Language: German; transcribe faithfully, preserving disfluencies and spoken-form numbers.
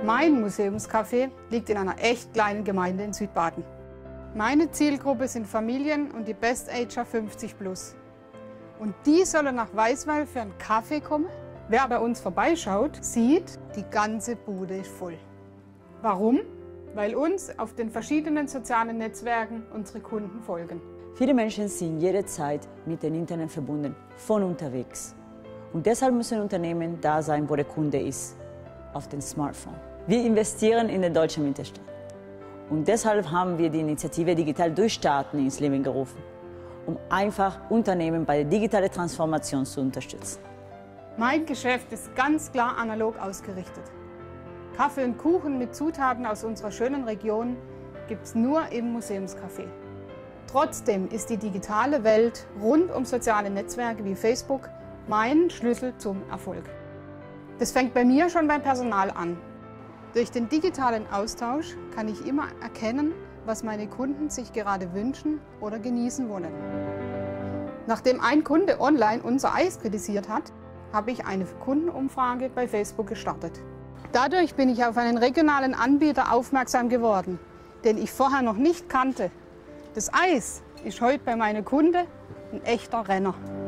Mein Museumscafé liegt in einer echt kleinen Gemeinde in Südbaden. Meine Zielgruppe sind Familien und die Best-Ager fünfzig plus. Und die sollen nach Weisweiler für einen Kaffee kommen? Wer bei uns vorbeischaut, sieht, die ganze Bude ist voll. Warum? Weil uns auf den verschiedenen sozialen Netzwerken unsere Kunden folgen. Viele Menschen sind jederzeit mit dem Internet verbunden, von unterwegs. Und deshalb müssen Unternehmen da sein, wo der Kunde ist, auf dem Smartphone. Wir investieren in den deutschen Mittelstand. Und deshalb haben wir die Initiative Digital Durchstarten ins Leben gerufen, um einfach Unternehmen bei der digitalen Transformation zu unterstützen. Mein Geschäft ist ganz klar analog ausgerichtet. Kaffee und Kuchen mit Zutaten aus unserer schönen Region gibt es nur im Museumscafé. Trotzdem ist die digitale Welt rund um soziale Netzwerke wie Facebook mein Schlüssel zum Erfolg. Das fängt bei mir schon beim Personal an. Durch den digitalen Austausch kann ich immer erkennen, was meine Kunden sich gerade wünschen oder genießen wollen. Nachdem ein Kunde online unser Eis kritisiert hat, habe ich eine Kundenumfrage bei Facebook gestartet. Dadurch bin ich auf einen regionalen Anbieter aufmerksam geworden, den ich vorher noch nicht kannte. Das Eis ist heute bei meinen Kunden ein echter Renner.